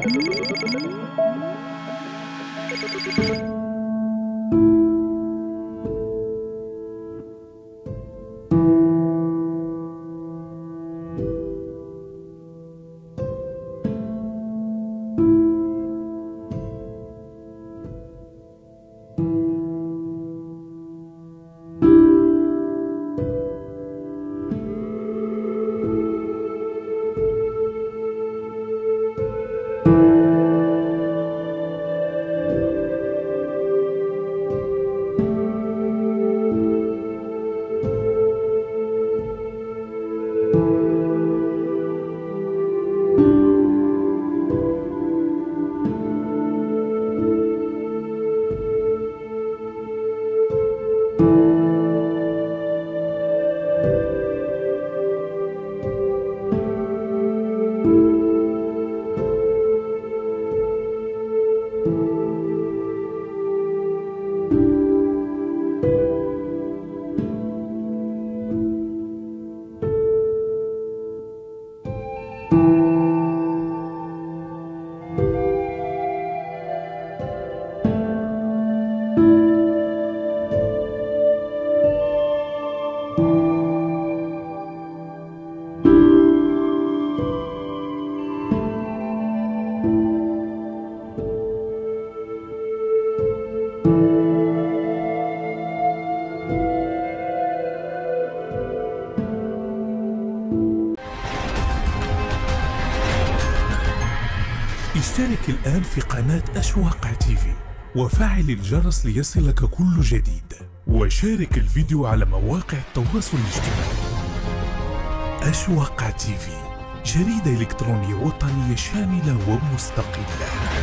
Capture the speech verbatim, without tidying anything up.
اشترك الآن في قناة أشواق تيفي وفعل الجرس ليصلك كل جديد، وشارك الفيديو على مواقع التواصل الاجتماعي. أشواق تيفي، جريدة إلكترونية وطنية شاملة ومستقلة.